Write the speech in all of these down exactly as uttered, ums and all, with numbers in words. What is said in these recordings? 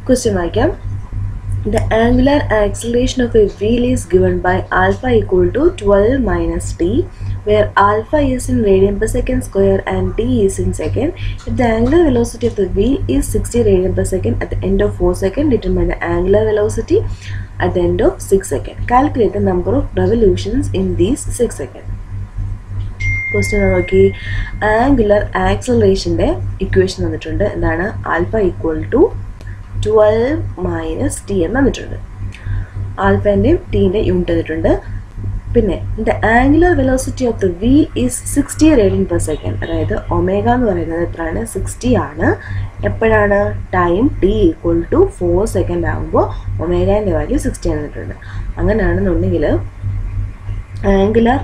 Question വായിക്കാം. The angular acceleration of a wheel is given by alpha equal to twelve minus t, where alpha is in radian per second square and t is in second. If the angular velocity of the wheel is sixty radian per second at the end of four seconds, determine the angular velocity at the end of six seconds. Calculate the number of revolutions in these six seconds. Question നോക്കി. Angular ആക്സലറേഷൻ്റെ equation തന്നിട്ടുണ്ട്. എന്താണ്? Alpha equal to twelve minus T എന്ന് തന്നിട്ടുണ്ട്. ആൽഫേൻ്റെയും ടീൻ്റെ unit തന്നിട്ടുണ്ട്. പിന്നെ the angular velocity of the wheel is sixty radian per second. അതായത് ഒമേഗ എന്ന് പറയുന്നത് എത്രയാണ്? സിക്സ്റ്റി ആണ്. എപ്പോഴാണ്? Time T equal to four second ആകുമ്പോൾ ഒമേഗേൻ്റെ വാല്യൂ സിക്സ്റ്റി തന്നിട്ടുണ്ട്. അങ്ങനെയാണെന്നുണ്ടെങ്കിൽ ആംഗുലർ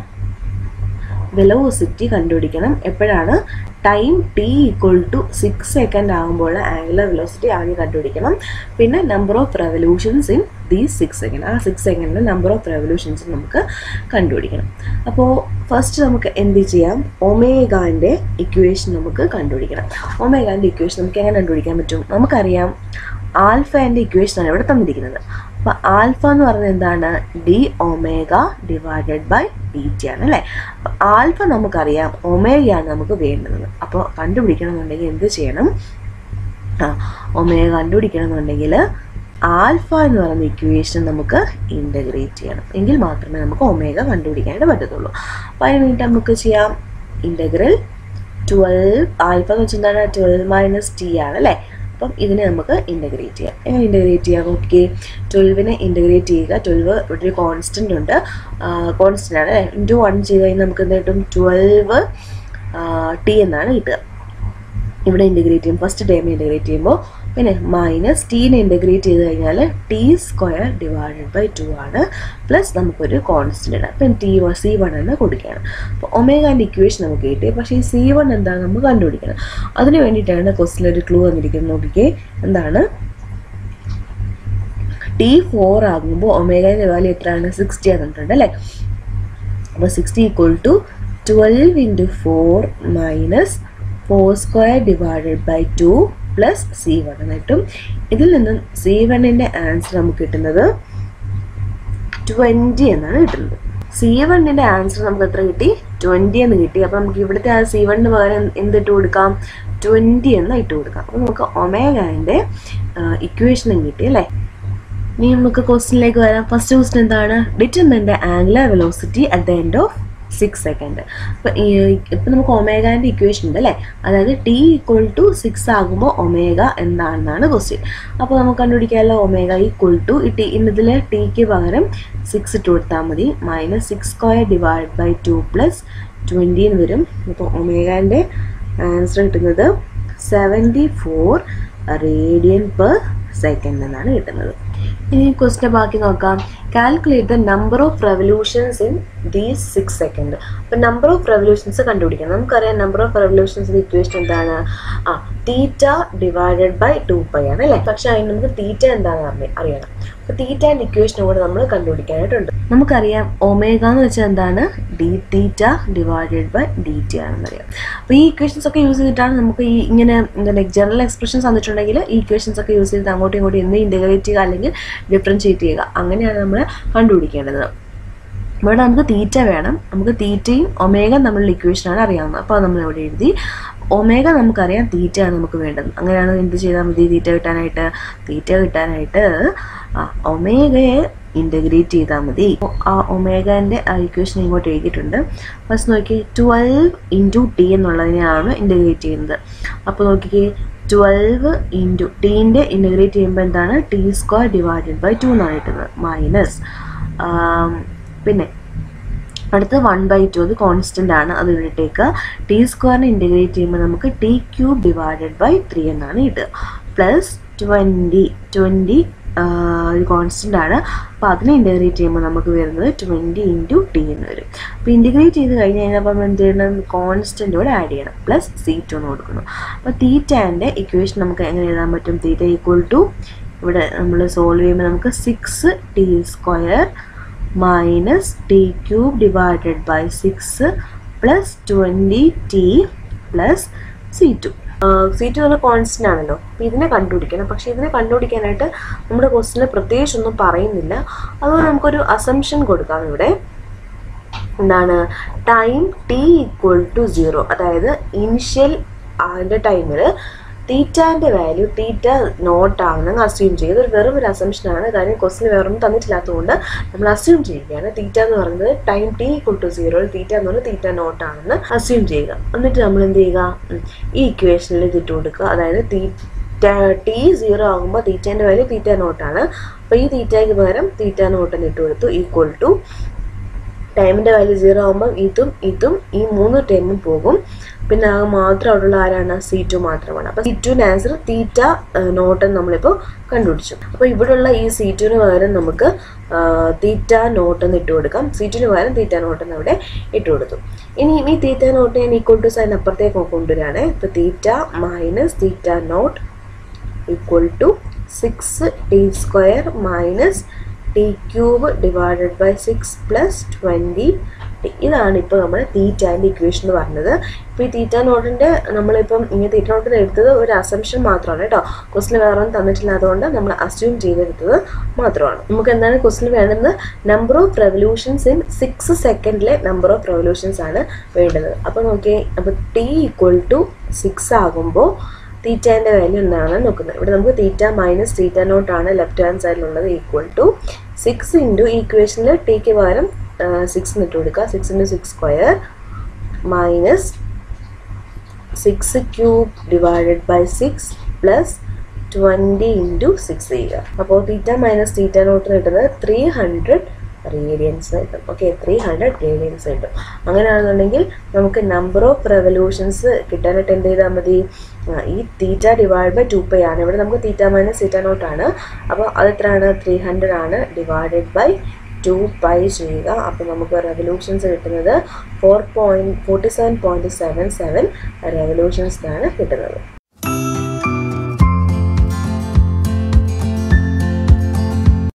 വെലോസിറ്റി കണ്ടുപിടിക്കണം. എപ്പോഴാണ്? Time T equal to six second ആകുമ്പോൾ ആംഗുലർ വെലോസിറ്റി ആദ്യം കണ്ടുപിടിക്കണം. പിന്നെ number of revolutions in these six second. ആ സിക്സ് സെക്കൻഡിൽ നമ്പർ ഓഫ് റെവല്യൂഷൻസ് നമുക്ക് കണ്ടുപിടിക്കണം. അപ്പോൾ ഫസ്റ്റ് നമുക്ക് എന്ത് ചെയ്യാം? ഒമേഗാൻ്റെ ഇക്വേഷൻ നമുക്ക് കണ്ടുപിടിക്കണം. ഒമേഗാൻ്റെ ഇക്വേഷൻ നമുക്ക് എങ്ങനെ കണ്ടുപിടിക്കാൻ പറ്റും? നമുക്കറിയാം ആൽഫേൻ്റെ ഇക്വേഷനാണ് ഇവിടെ തന്നിരിക്കുന്നത്. അപ്പോൾ ആൽഫ എന്ന് പറയുന്നത് എന്താണ്? D omega divided by D T ആണ് അല്ലേ. അപ്പോൾ ആൽഫ നമുക്കറിയാം, ഒമേഗയാണ് നമുക്ക് വേണ്ടത്. അപ്പോൾ കണ്ടുപിടിക്കണം എന്നുണ്ടെങ്കിൽ എന്ത് ചെയ്യണം? ആ ഒമേഗ കണ്ടുപിടിക്കണം എന്നുണ്ടെങ്കിൽ ആൽഫ എന്ന് പറയുന്ന ഇക്വേഷൻ നമുക്ക് ഇൻ്റഗ്രേറ്റ് ചെയ്യണം. എങ്കിൽ മാത്രമേ നമുക്ക് ഒമേഗ കണ്ടുപിടിക്കാനായിട്ട് പറ്റത്തുള്ളൂ. അപ്പോൾ അതിന് വേണ്ടിയിട്ട് നമുക്ക് ചെയ്യാം ഇൻ്റഗ്രൽ ട്വൽവ്. ആൽഫ എന്ന് വെച്ചാൽ എന്താണ്? ട്വൽവ് മൈനസ് ടി ആണ് അല്ലേ. അപ്പം ഇതിനെ നമുക്ക് ഇൻ്റഗ്രേറ്റ് ചെയ്യാം. എങ്ങനെ ഇൻ്റഗ്രേറ്റ് ചെയ്യാം? ഓക്കെ, ട്വൽവിനെ ഇൻ്റഗ്രേറ്റ് ചെയ്യുക. ട്വൽവ് ഇവിടെ ഒരു കോൺസ്റ്റൻ്റ് ഉണ്ട്, കോൺസ്റ്റൻ്റ് ആണ് അല്ലേ. ഇൻറ്റു വൺ ചെയ്ത് കഴിഞ്ഞാൽ നമുക്ക് എന്ത് കിട്ടും? ട്വൽവ് ടി എന്നാണ് കിട്ടുക. ഇവിടെ ഇൻ്റഗ്രേറ്റ് ചെയ്യും, ഫസ്റ്റ് ടൈം ഇൻ്റഗ്രേറ്റ് ചെയ്യുമ്പോൾ. പിന്നെ മൈനസ് ടീനെ ഇൻ്റഗ്രേറ്റ് ചെയ്ത് കഴിഞ്ഞാൽ T square divided by two ആണ്, പ്ലസ് നമുക്കൊരു കോൺസ്റ്റൻ്റ് ആണ്. അപ്പം ടി സി വൺ എന്ന് കൊടുക്കുകയാണ്. അപ്പോൾ ഒമേഗാൻ്റെ ഇക്വേഷൻ നമുക്ക് കിട്ടി. പക്ഷേ ഈ സി വൺ എന്താണ് നമുക്ക് കണ്ടുപിടിക്കണം. അതിന് വേണ്ടിയിട്ടാണ് ക്വസ്റ്റിൽ ഒരു ക്ലൂ വന്നിരിക്കുന്നത്. നോക്കിക്കേ, എന്താണ്? ടി ഫോർ ആകുമ്പോൾ ഒമേഗാൻ്റെ വാല്യൂ എത്രയാണ്? സിക്സ്റ്റി ആകുന്നുണ്ട് അല്ലേ. അപ്പോൾ sixty equal to twelve into four minus four square divided by two plus C one എന്ന് കിട്ടും. ഇതിൽ നിന്നും സി വണ്ണിൻ്റെ ആൻസർ നമുക്ക് കിട്ടുന്നത് ട്വൻറ്റി എന്നാണ് കിട്ടുന്നത്. സി വണ്ണിൻ്റെ ആൻസർ നമുക്ക് എത്ര കിട്ടി? ട്വൻറ്റി എന്ന് കിട്ടി. അപ്പോൾ നമുക്ക് ഇവിടുത്തെ ആ സി വണ്ണിന് പകരം എന്തിട്ട് കൊടുക്കാം? ട്വൻറ്റി എന്ന് ഇട്ട് കൊടുക്കാം. അപ്പോൾ നമുക്ക് ഒമേഗാൻ്റെ ഇക്വേഷനും കിട്ടി അല്ലേ. ഇനി നമുക്ക് ക്വസ്റ്റ്യനിലേക്ക് വരാം. ഫസ്റ്റ് ക്വസ്റ്റ്യൻ എന്താണ്? Determine the angular velocity at the end of six second. ഇപ്പം ഇപ്പം നമുക്ക് ഒമേഗാൻ്റെ ഇക്വേഷൻ ഉണ്ട് അല്ലേ. അതായത് ടി ഈക്വൽ ടു സിക്സ് ആകുമ്പോൾ ഒമേഗ എന്താണെന്നാണ് ക്വസ്റ്റ്യൻ. അപ്പോൾ നമുക്ക് കണ്ടുപിടിക്കാമല്ലോ. ഒമേഗ ഈക്വൽ ടു ടി ഇതിൽ ടിക്ക് പകരം സിക്സ് ഇട്ട് കൊടുത്താൽ മതി. Minus six square divide by two plus twenty എന്ന് വരും. അപ്പോൾ ഒമേഗാൻ്റെ ആൻസർ കിട്ടുന്നത് seventy four radian per second എന്നാണ് കിട്ടുന്നത്. ഇനി ക്വസ്റ്റ്യൻ ബാക്കി നോക്കാം. Calculate the number of revolutions in these six second. അപ്പം നമ്പർ ഓഫ് റെവല്യൂഷൻസ് കണ്ടുപിടിക്കണം. നമുക്കറിയാം നമ്പർ ഓഫ് റെവല്യൂഷൻസിൻ്റെ ഇക്വേഷൻ എന്താണ്? ആ theta divided by two pi ആണ് അല്ലേ. പക്ഷേ അതിന് നമുക്ക് തീറ്റ എന്താണെന്ന് അറിയണം. അപ്പോൾ തീറ്റേൻ്റെ ഇക്വേഷനും കൂടെ നമ്മൾ കണ്ടുപിടിക്കാനായിട്ടുണ്ട്. നമുക്കറിയാം ഒമേഗ എന്ന് വെച്ചാൽ എന്താണ്? D theta divided by D T ആണെന്നറിയാം. അപ്പോൾ ഈ ഇക്വേഷൻസ് ഒക്കെ യൂസ് ചെയ്തിട്ടാണ് നമുക്ക് ഈ ഇങ്ങനെ എന്താണ് ജനറൽ എക്സ്പ്രഷൻസ് തന്നിട്ടുണ്ടെങ്കിൽ ഈ ഇക്വേഷൻസ് ഒക്കെ യൂസ് ചെയ്തിട്ട് അങ്ങോട്ടും ഇങ്ങോട്ടും എന്ന് ഇൻ്റഗ്രേറ്റ് ചെയ്യുക അല്ലെങ്കിൽ ഡിഫറൻഷിയേറ്റ് ചെയ്യുക, അങ്ങനെയാണ് നമ്മൾ കണ്ടുപിടിക്കേണ്ടത്. ഇവിടെ നമുക്ക് തീറ്റ വേണം. നമുക്ക് തീറ്റയും ഒമേഗ തമ്മിലുള്ള ഇക്വേഷനാണ് അറിയാവുന്നത്. അപ്പോൾ അത് നമ്മൾ ഇവിടെ എഴുതി. ഒമേഗ നമുക്കറിയാം, തീറ്റയാണ് നമുക്ക് വേണ്ടത്. അങ്ങനെയാണ് എന്ത് ചെയ്താൽ മതി? തീറ്റ കിട്ടാനായിട്ട് തീറ്റ കിട്ടാനായിട്ട് ആ ഒമേഗയെ ഇൻ്റഗ്രേറ്റ് ചെയ്താൽ മതി. ആ ഒമേഗേൻ്റെ ആ ഇക്വേഷൻ ഇങ്ങോട്ട് എഴുതിയിട്ടുണ്ട്. ഫസ്റ്റ് നോക്കി, ട്വൽവ് ഇൻറ്റു ടി എന്നുള്ളതിനെയാണ് ഇൻ്റഗ്രേറ്റ് ചെയ്യുന്നത്. അപ്പോൾ നോക്കിക്കേ, ട്വൽവ് ഇൻറ്റു ടീൻ്റെ ഇൻ്റഗ്രേറ്റ് ചെയ്യുമ്പോൾ എന്താണ്? T square divided by two എന്നാണ് കിട്ടുന്നത്. മൈനസ് പിന്നെ അടുത്ത് വൺ ബൈ ടു, അത് കോൺസ്റ്റൻ്റ് ആണ്, അത് ഇവിടേക്ക്. ടി സ്ക്വയറിനെ ഇൻ്റഗ്രേറ്റ് ചെയ്യുമ്പോൾ നമുക്ക് T cube divided by three എന്നാണ് കിട്ടുക. പ്ലസ് ട്വൻറ്റി ട്വൻറ്റി ഒരു കോൺസ്റ്റൻ്റ് ആണ്. അപ്പോൾ അതിനെ ഇൻ്റഗ്രേറ്റ് ചെയ്യുമ്പോൾ നമുക്ക് വരുന്നത് ട്വൻറ്റി ഇൻറ്റു ടി എന്ന് വരും. അപ്പോൾ ഇൻ്റഗ്രേറ്റ് ചെയ്ത് കഴിഞ്ഞ് കഴിഞ്ഞാൽ അപ്പം എന്ത് ചെയ്യണം? കോൺസ്റ്റൻ്റ് കൂടെ ആഡ് ചെയ്യണം. പ്ലസ് സി ടു എന്ന് കൊടുക്കുന്നു. അപ്പോൾ തീറ്റാൻ്റെ ഇക്വേഷൻ നമുക്ക് എങ്ങനെ എഴുതാൻ പറ്റും? തീറ്റ ഈക്വൽ ടു ഇവിടെ നമ്മൾ സോൾവ് ചെയ്യുമ്പോൾ നമുക്ക് six T square minus T cube divided by six plus twenty T plus C two. C two എന്ന് കോൺസ്റ്റന്റ് ആണല്ലോ. അപ്പോൾ ഇതിനെ കണ്ടുപിടിക്കണം. പക്ഷേ ഇതിനെ കണ്ടുപിടിക്കാനായിട്ട് നമ്മുടെ ക്വസ്റ്റിന് പ്രത്യേകിച്ച് ഒന്നും പറയുന്നില്ല. അതുകൊണ്ട് നമുക്കൊരു അസംഷൻ കൊടുക്കാം ഇവിടെ. എന്താണ്? Time T equal to zero, അതായത് ഇനിഷ്യൽ അതിൻ്റെ ടൈമിൽ തീറ്റാൻ്റെ വാല്യൂ തീറ്റ നോട്ട് ആണെന്ന് അസ്യൂം ചെയ്യുക. ഇതൊരു വെറും ഒരു അസംഷനാണ്. കാര്യം ക്വസ്റ്റിന് വേറൊന്നും തന്നിട്ടില്ലാത്തതുകൊണ്ട് നമ്മൾ അസ്യൂം ചെയ്യുകയാണ്. തീറ്റ എന്ന് പറയുന്നത് time T equal to zero, theta എന്ന് പറയുന്നത് തീറ്റ നോട്ട് ആണെന്ന് അസ്യൂം ചെയ്യുക. എന്നിട്ട് നമ്മൾ എന്ത് ചെയ്യുക? ഈ ഇക്വേഷനിൽ ഇതിട്ട് കൊടുക്കുക. അതായത് തീറ്റ ടി സീറോ ആകുമ്പോൾ തീറ്റേൻ്റെ വാല്യൂ തീറ്റ നോട്ടാണ്. അപ്പോൾ ഈ തീറ്റയ്ക്ക് പകരം തീറ്റ നോട്ടെന്ന് ഇട്ട് കൊടുത്തു. ഈക്വൽ ടു ടൈമിൻ്റെ വാല്യൂ സീറോ ആകുമ്പോൾ ഇതും ഇതും ഈ മൂന്ന് ടൈമും പോകും. പിന്നെ ആകെ മാത്രം അവിടെയുള്ള ആരാണ്? സി ടു മാത്രമാണ്. അപ്പോൾ സി ടുവിൻ്റെ ആൻസർ തീറ്റ നോട്ടെന്ന് നമ്മളിപ്പോൾ കണ്ടുപിടിച്ചു. അപ്പോൾ ഇവിടെയുള്ള ഈ സി ടുവിന് പകരം നമുക്ക് തീറ്റ നോട്ടെന്ന് ഇട്ട് കൊടുക്കാം. സി ടുവിന് പകരം തീറ്റ നോട്ടെന്ന് അവിടെ ഇട്ട് കൊടുത്തു. ഇനി ഈ തീറ്റ നോട്ട് ഞാൻ ഈക്വൽ ടു സൈൻ അപ്പുറത്തേക്ക് കൊണ്ടുവരികയാണ്. ഇപ്പോൾ theta minus theta naught equal to six T square minus T cube divided by six plus twenty. ഇതാണ് ഇപ്പോൾ നമ്മൾ തീറ്റാൻ്റെ ഇക്വേഷൻ എന്ന് പറഞ്ഞത്. ഇപ്പോൾ ഈ തീറ്റ നോട്ടിൻ്റെ നമ്മളിപ്പം ഇങ്ങനെ തീറ്റ നോട്ടിന് എടുത്തത് ഒരു അസംഷൻ മാത്രമാണ് കേട്ടോ. ക്വസ്റ്റിന് വേറെ ഒന്നും തന്നിട്ടില്ല, അതുകൊണ്ട് നമ്മൾ അസ്യൂം ചെയ്തെടുത്തത് മാത്രമാണ്. നമുക്ക് എന്താണ് ക്വസ്റ്റിന് വേണ്ടുന്നത്? Number of revolutions in six സെക്കൻഡിലെ നമ്പർ ഓഫ് റെവല്യൂഷൻസ് ആണ് വേണ്ടത്. അപ്പോൾ നോക്കിയേ, അപ്പോൾ ടി ഈക്വൽ ടു സിക്സ് ആകുമ്പോൾ തീറ്റാൻ്റെ വാല്യൂ എന്താണ് നോക്കുന്നത്. ഇവിടെ നമുക്ക് തീറ്റ മൈനസ് തീറ്റ നോട്ടാണ് ലെഫ്റ്റ് ഹാൻഡ് സൈഡിലുള്ളത്. ഈക്വൽ ടു സിക്സ് ഇൻറ്റു ഈക്വേഷനിൽ ടിക്ക് പകരം സിക്സ് ഇട്ട് കൊടുക്കുക. Six into six square minus six cube divided by six plus twenty into six ചെയ്യുക. അപ്പോൾ തീറ്റ മൈനസ് തീറ്റ നോട്ടിന് കിട്ടുന്നത് ത്രീ ഹൺഡ്രഡ് റേഡിയൻസ് കിട്ടും. ഓക്കെ, ത്രീ ഹൺഡ്രഡ് റേഡിയൻസ് കിട്ടും. അങ്ങനെയാണെന്നുണ്ടെങ്കിൽ നമുക്ക് നമ്പർ ഓഫ് റെവല്യൂഷൻസ് കിട്ടാനായിട്ട് എന്ത് ചെയ്താൽ മതി? ഈ theta divide by two pi ആണ്. ഇവിടെ നമുക്ക് തീറ്റ മൈനസ് തീറ്റ നോട്ടാണ്. അപ്പോൾ അത് എത്രയാണ്? ത്രീ ഹൺഡ്രഡ് ആണ്. ഡിവൈഡഡ് ബൈ ടു പൈ ചെയ്യുക. അപ്പോൾ നമുക്ക് റെവല്യൂഷൻസ് കിട്ടുന്നത് four point forty seven point seven seven റെവല്യൂഷൻസിനാണ് കിട്ടുന്നത്.